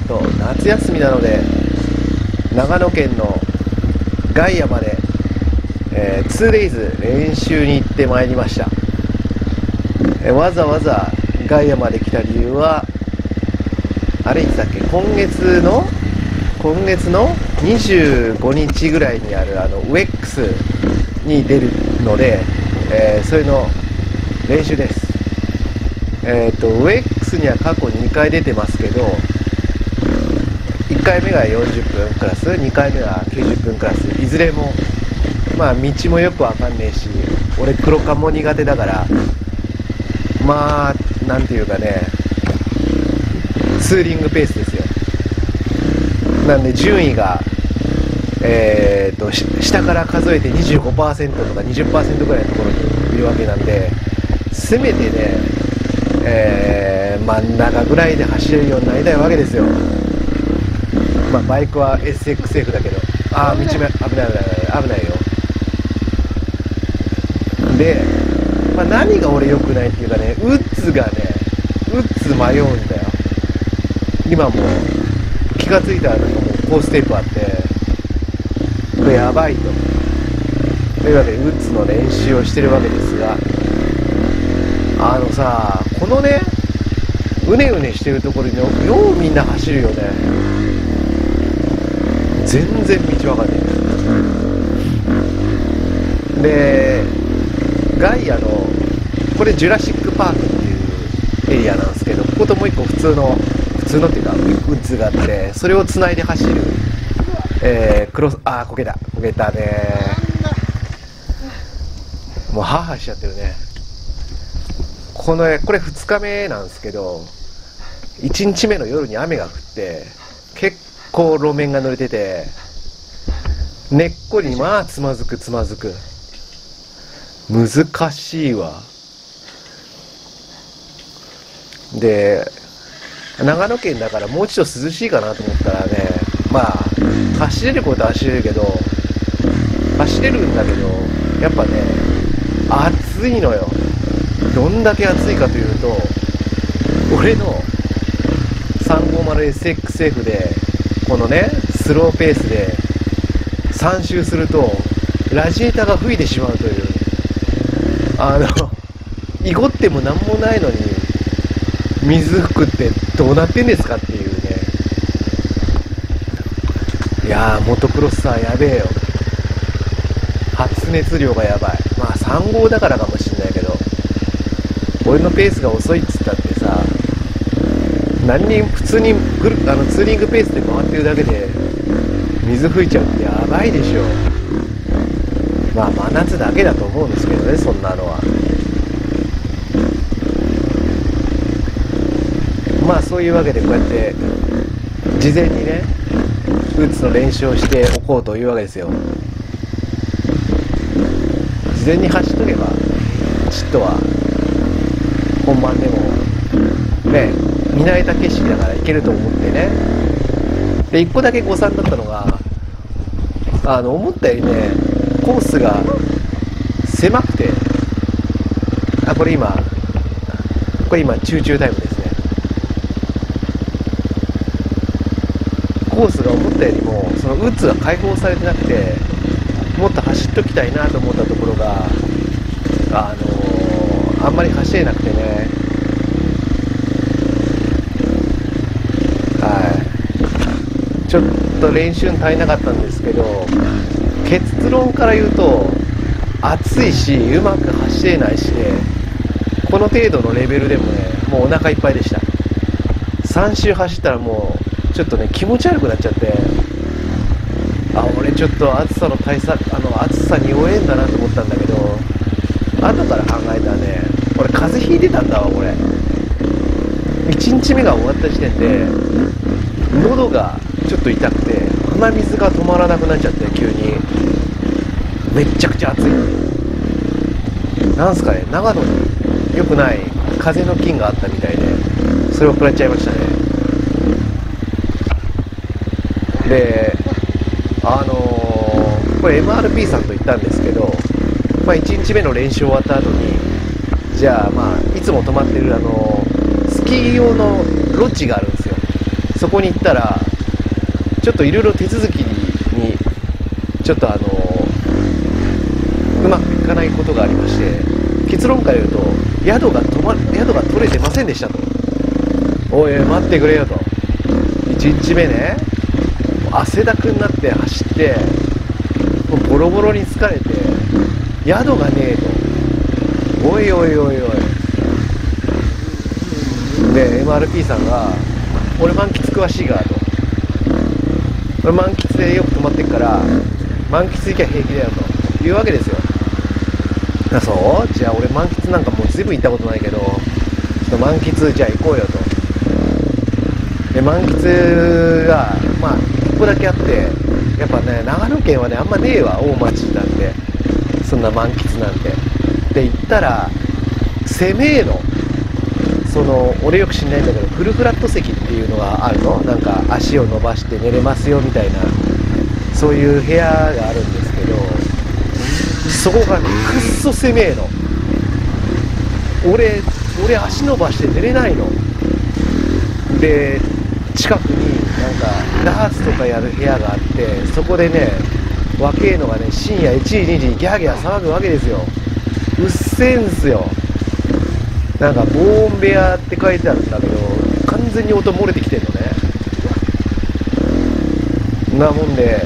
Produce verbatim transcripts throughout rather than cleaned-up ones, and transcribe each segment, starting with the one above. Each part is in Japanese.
と夏休みなので長野県の外野まで、えー、ツーデイズ練習に行ってまいりました。えー、わざわざ外野まで来た理由はあれいつだっけ、今月の今月のにじゅうごにちぐらいにあるあのウェックスに出るので、えー、それの練習です。えっとウェックスには過去にかい出てますけど、いっかいめがよんじゅっぷんクラス、にかいめがきゅうじゅっぷんクラス、いずれもまあ道もよくわかんねえし、俺黒缶も苦手だから、まあなんていうかね、ツーリングペースですよ。なんで順位がえーと下から数えて にじゅうごパーセント とか にじゅっパーセント ぐらいのところにいるわけなんで、せめてね、えー、真ん中ぐらいで走れるようになりたいわけですよ。まあバイクは エスエックスエフ だけど、ああ道目危ない危ない危ない危ないよ。で、まあ、何が俺良くないっていうかね、ウッズがね、ウッズ迷うんだよ。今もう気がついたらなんかもうコーステープあって、これやばいと。というわけでウッズの練習をしてるわけですが、あのさ、このねうねうねしてるところにようみんな走るよね。全然道わかんないで、ガイアのこれジュラシックパークっていうエリアなんですけど、ここともう一個普通の普通のっていうかウッズがあって、それをつないで走る、えー、クロス、あーこけたこけたね、もうハーハーしちゃってるね。このこれふつかめなんですけど、いちにちめの夜に雨が降って結構路面が濡れてて、根っこにまあつまずくつまずく難しいわ。で長野県だからもうちょっと涼しいかなと思ったらね、まあ走れることは走れるけど走れるんだけどやっぱね暑いのよ。どんだけ暑いかというと、俺の さんごーまるエスエックスエフ でこのねスローペースでさん周するとラジエーターが吹いてしまうという、あのいごってもなんもないのに水吹くってどうなってんですかっていうね。いやーモトクロスターやべえよ。発熱量がやばい。まあさん号だからかもしんないけど、俺のペースが遅いっつったってさ、何人普通にグルあのツーリングペースで回ってるだけで水吹いちゃうってやばいでしょ。まあ真夏だけだと思うんですけどね、そんなのは。まあそういうわけでこうやって事前にねウッズの練習をしておこうというわけですよ。事前に走っとけばちっとは本番でもね見慣れた景色だから行けると思ってね。でいっこだけ誤算だったのが、あの思ったよりねコースが狭くて、あこれ今これ今中中タイムですね。コースが思ったよりもそのウッズが開放されてなくて、もっと走っときたいなと思ったところがあのー、あんまり走れなくてね。はいちょっと練習に足りなかったんですけど、結論から言うと暑いしうまく走れないしね、この程度のレベルでもねもうお腹いっぱいでした。さん周走ったらもうちょっとね気持ち悪くなっちゃって、あ俺ちょっと暑さの対策あの暑さに弱えんだなと思ったんだけど、後から考えたらね俺風邪ひいてたんだわ。これいちにちめが終わった時点で喉がちょっと痛くて鼻水が止まらなくなっちゃって、急にめっちゃくちゃ暑い。なんすかね、長野に良くない風の菌があったみたいでそれを食らっちゃいましたね。であのー、これ エムアールピー さんと行ったんですけど、まあ、いちにちめの練習終わった後にじゃあまあいつも泊まってるあのー、スキー用のロッジがあるんですよ。 そこに行ったらちょっといろいろ手続きにちょっとあのうまくいかないことがありまして、結論から言うと宿が泊ま宿が取れてませんでしたと。おい待ってくれよと。いちにちめね、汗だくになって走ってもうボロボロに疲れて宿がねえと。おいおいおいおいで エムアールピー さんが俺満喫詳しいからと、俺満喫でよく泊まってっから満喫行きゃ平気だよというわけですよ。あ、そうじゃあ俺満喫なんかもう随分行ったことないけど、ちょっと満喫じゃあ行こうよと。で満喫がまあ一個だけあって、やっぱね長野県はねあんまねえわ、大町なんてそんな満喫なんて。で行ったら攻めえの、その俺よく知んないんだけどフルフラット席っていうのがあるの、なんか足を伸ばして寝れますよみたいな、そういう部屋があるんですけど、そこがねくっそ攻めえの。俺俺足伸ばして寝れないので、近くになんかダーツとかやる部屋があって、そこでね若えのがね深夜いちじにじにギャーギャー騒ぐわけですよ。うっせえんすよ。なんか防音部屋って書いてあるんだけど完全に音漏れてきてんのね。なもんで、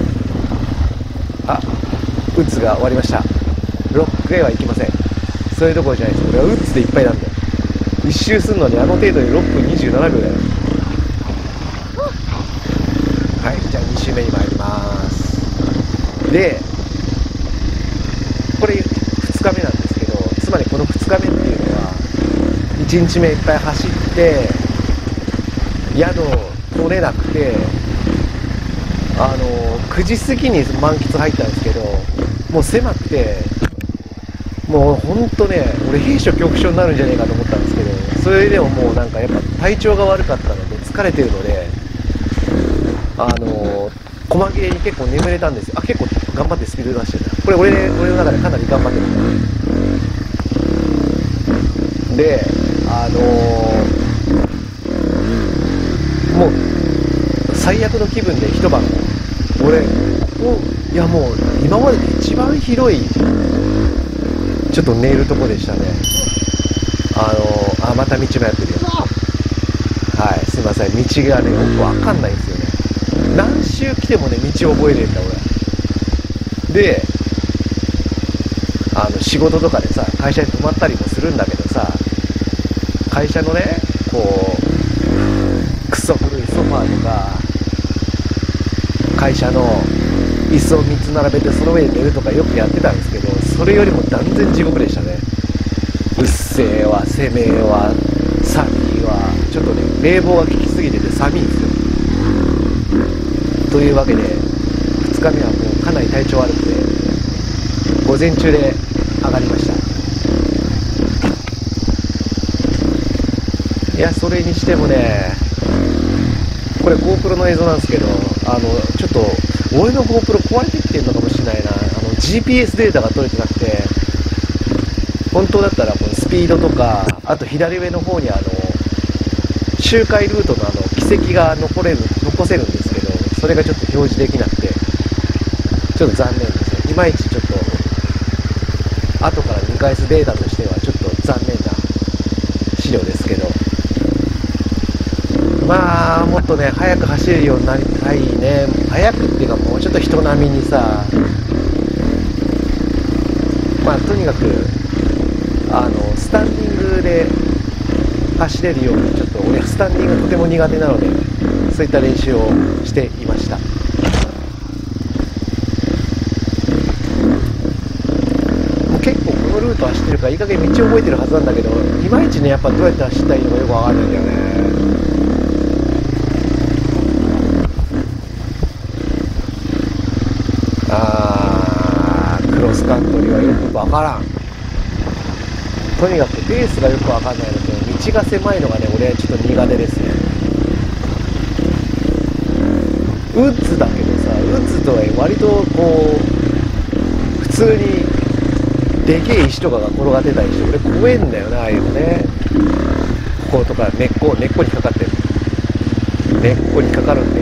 あ、ウッズが終わりました。ロックへは行きません。そういうところじゃないです。俺はウッズでいっぱいなんだよ。一周するのにあの程度にろっぷんにじゅうななびょうだよ。はい、じゃあに周目に参ります。でこれふつかめなんですけど、つまりこのふつかめっていうのはいちにちめいっぱい走って宿取れなくて、あのくじ過ぎに満喫入ったんですけど、もう狭くてもうほんとね俺閉所恐怖症になるんじゃねえかと思ったんですけど、それでももうなんかやっぱ体調が悪かったので疲れてるので、あの細切れに結構眠れたんですよ。あ、結構頑張ってスピード出してるな。これ俺俺の中でかなり頑張ってるんだで、あのー、もう最悪の気分で一晩俺おいやもう今までで一番広いちょっと寝るとこでしたね。あのー、あまた道もやってるよ。はい、すいません、道がねよくわかんないんですよね。何周来てもね道覚えねえんだ俺で、あの仕事とかでさ会社に泊まったりもするんだけどさ、会社のねこうクソ古いソファーとか会社の椅子をみっつ並べてその上で寝るとかよくやってたんですけど、それよりも断然地獄でしたね。うっせえわ、攻めえわ、寒いわ、ちょっとね冷房が効きすぎてて寒いんですよ。というわけでふつかめはもうかなり体調悪くて午前中で上がりました。いやそれにしてもね、これ GoPro の映像なんですけど、あのちょっと俺の GoPro 壊れてきてるのかもしれないな。あの ジーピーエス データが取れてなくて、本当だったらこのスピードとか、あと左上の方にあの周回ルートのあの軌跡が残れる残せるんですけど、それがちょっと表示できなくてちょっと残念ですね。いまいちちょっと後から見返すデータとしてはちょっと残念な資料ですけど、まあもっとね速く走れるようになりたいね。速くっていうかもうちょっと人並みにさ、まあとにかくあのスタンディングで走れるように、ちょっと俺スタンディングがとても苦手なのでそういった練習をしていました。もう結構このルート走ってるからいい加減道覚えてるはずなんだけど、いまいちねやっぱどうやって走ったらいいのかよくわかんないんだよね。あークロスカントリーはよくわからん。とにかくペースがよくわかんないので道が狭いのがね俺はちょっと苦手ですね。ウッズだけどさ、ウッズとは割とこう普通にでけえ石とかが転がってたりして俺怖えんだよな、ああいうのね。こことか根っこ根っこにかかってる。 根っこにかかるんだよ。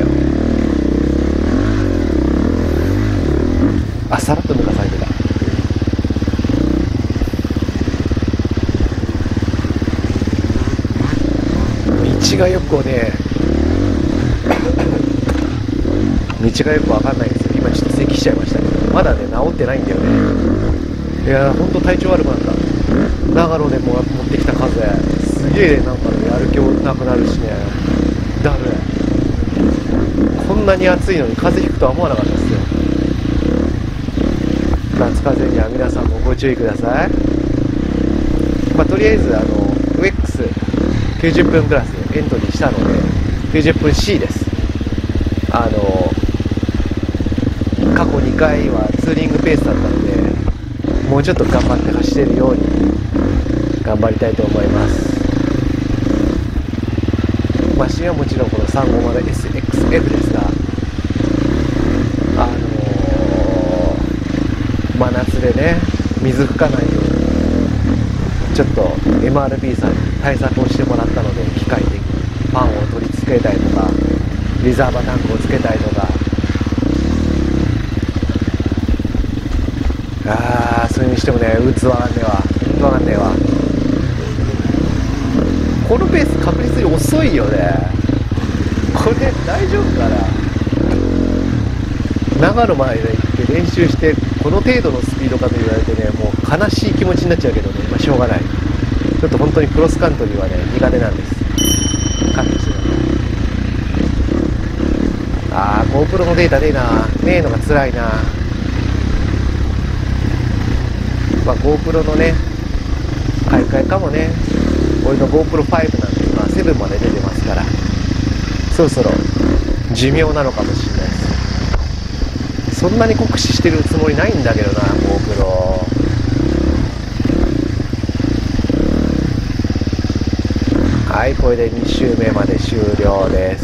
あ、さらっと抜かされてた。道がよくね道がよくわかんないんですよ。今ちょっと咳しちゃいましたけど、まだね治ってないんだよね。いやーほんと体調悪くなった。長野でも持ってきた風すげえなんかねやる気なくなるしね、だるい。こんなに暑いのに風邪ひくとは思わなかったですよ。夏風邪には皆さんもご注意ください。まあ、とりあえずあの ウエックスきゅうじゅっぷんクラスエントリーしたのできゅうじゅっぷん シー です。あの過去にかいはツーリングペースだったので、もうちょっと頑張って走れるように頑張りたいと思います。マシンはもちろんこの さんごーまるエスエックスエフ ですが、あのー、真夏でね水吹かないようにちょっと エムアールビー さんに対策をしてもらったので、機械でパンを取り付けたりとかリザーバタンクをつけたりとか、あーそれにしてもねうつわかんねえわわかんねえわ。このペース確実に遅いよね。これ大丈夫かな。長野まで行って練習してこの程度のスピードかと言われてね、もう悲しい気持ちになっちゃうけどね、まあ、しょうがない。ちょっと本当にクロスカントリーはね苦手なんです。勘弁してください。あー GoPro のデータねえなねえのが辛いな。まあ GoPro のね買い替えかもね。俺の ゴープロファイブ なんで今セブンまで出てますから、そろそろ寿命なのかもしれないです。そんなに酷使してるつもりないんだけどな GoPro。 はい、これでに周目まで終了です。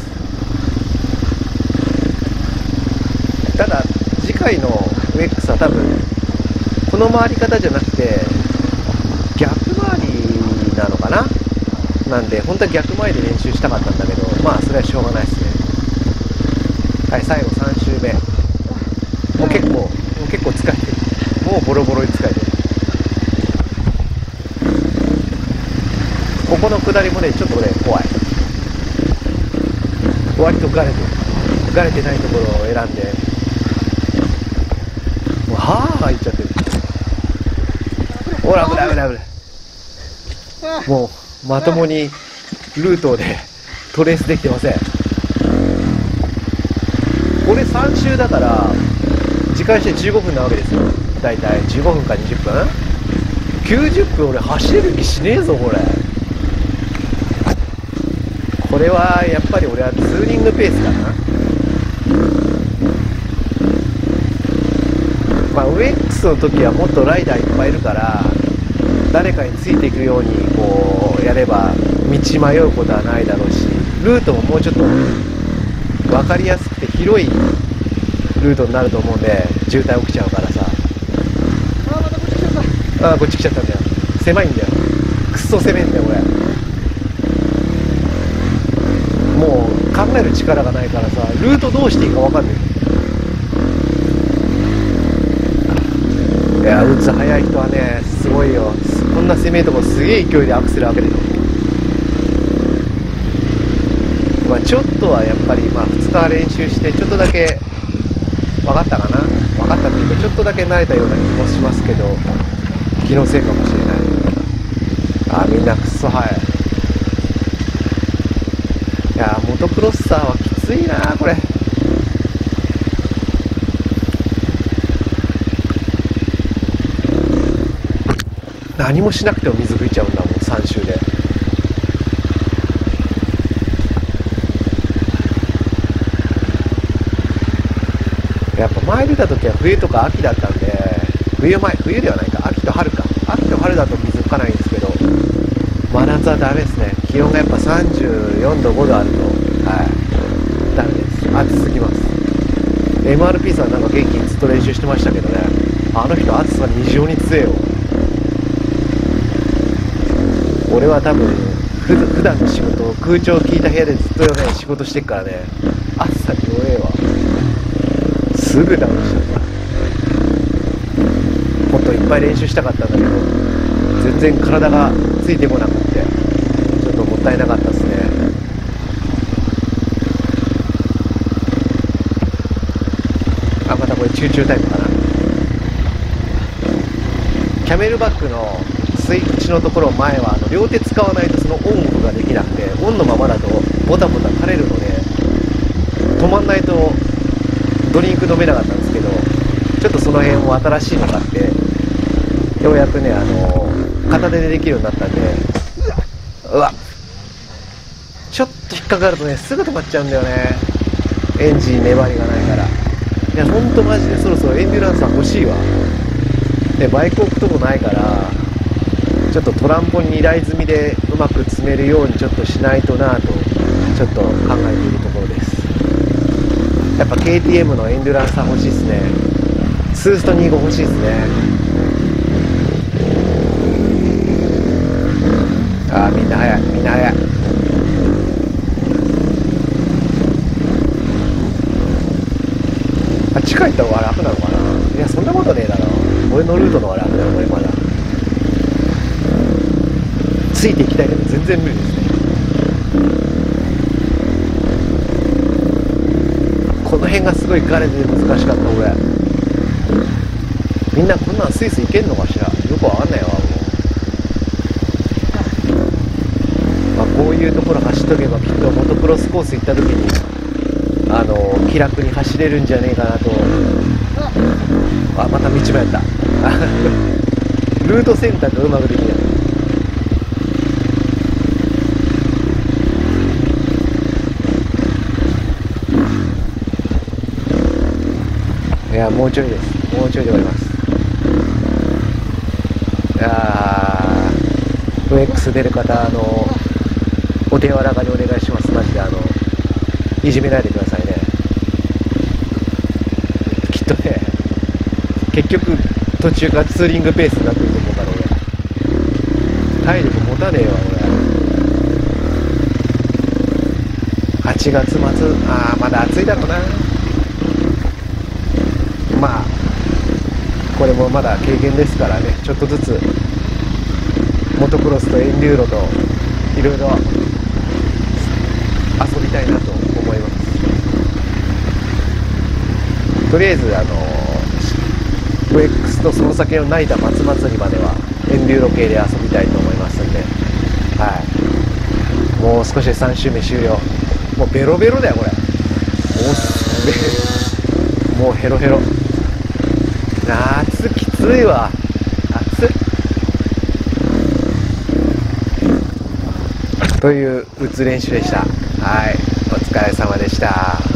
ただ次回の ウエックス は多分この回り方じゃなくて逆回りなのかな。なんで本当は逆前で練習したかったんだけど、まあそれはしょうがないですね。はい、最後さん周目、もう結構もう結構疲れてる。もうボロボロに疲れてる。ここの下りもねちょっとね怖い。割とガレてるガレてないところを選んでもうはぁ入っちゃってる。ほら危ない危ない危ない。もうまともにルートでトレースできてません。これさん周だから時間してじゅうごふんなわけですよ。だいたいじゅうごふんかにじゅっぷん、きゅうじゅっぷん俺走れる気しねえぞこれ。これはやっぱり俺はツーリングペースかな。まあ ウエックス の時はもっとライダーいっぱいいるから誰かについていくようにこうやれば道迷うことはないだろうし、ルートももうちょっと分かりやすくて広いルートになると思うんで渋滞起きちゃうからさ。ああまたこっち来ちゃった。ああこっち来ちゃったんだよ。狭いんだよ。くっそ狭いんだよこれ。もう考える力がないからさルートどうしていいか分かんない。いや打つ速い人はねすごいよ。こんな攻めるとこすげえ勢いでアクセル開けるの。まあちょっとはやっぱりまあふつか練習してちょっとだけ分かったかな。分かったっていうかちょっとだけ慣れたような気もしますけど気のせいかもしれない。あーみんなくっそ速い。いやーモトクロッサーはきついなこれ。何もしなくても水吹いちゃうんだもんさん周で。やっぱ前出た時は冬とか秋だったんで、冬前冬ではないか秋と春か秋と春だと水吹かないんですけど真夏はダメですね。気温がやっぱさんじゅうよんどごどあるとはいダメです。暑すぎます。 エムアールピー さんなんか元気にずっと練習してましたけどね、あの人暑さに異常に強えよ。俺は多分ふ普段の仕事を空調効いた部屋でずっとね仕事してっからね、暑さに弱えわ。すぐダウンしちゃった。もっといっぱい練習したかったんだけど全然体がついてこなくってちょっともったいなかったですね。あ、またこれチューチュータイムかな。キャメルバックのスイッチのところ前はあの両手使わないとそのオンオフができなくて、オンのままだとボタボタ垂れるので止まんないとドリンク飲めなかったんですけど、ちょっとその辺も新しいのがあってようやくね、あの片手でできるようになったんで、うわちょっと引っかかるとねすぐ止まっちゃうんだよね。エンジン粘りがないから。いやほんとマジでそろそろエンデュランスは欲しいわ。でバイク置くとこないからちょっとトランポに台積みでうまく積めるようにちょっとしないとなぁとちょっと考えているところです。やっぱ ケーティーエム のエンデュランスは欲しいですね。ツーストにじゅうご欲しいですね。あーみんな速いみんな速い。あっち帰った方が楽なのかな。いやそんなことねえだろ、俺のルートの方が楽だよ。俺まだついていきたいけど全然無理ですね。この辺がすごいガレで難しかった。俺みんなこんなんスイスいけんのかしら、よくわかんないわもう。まあ、こういうところ走っとけばきっとモトクロスコース行った時にあの気楽に走れるんじゃねえかなと。あ、また道迷ったルート選択がうまくできない。いやもうちょいです、もうちょいで終わります。いやー エフエックス 出る方、あのお手柔らかにお願いします。マジであのいじめないでくださいね。きっとね結局途中からツーリングペースになってると思うから俺体力持たねえわ俺。はちがつ末、あーまだ暑いだろうな。まあこれもまだ経験ですからね、ちょっとずつモトクロスとエンデューロといろいろ遊びたいなと思います。とりあえずあの エフエックス とその先の成田松祭りまではエンデューロ系で遊びたいと思いますんで、はい、もう少しでさん周目終了。もうベロベロだよこれ。おっすげえもうヘロヘロ。夏きついわ、暑いという打つ練習でした。はい、お疲れ様でした。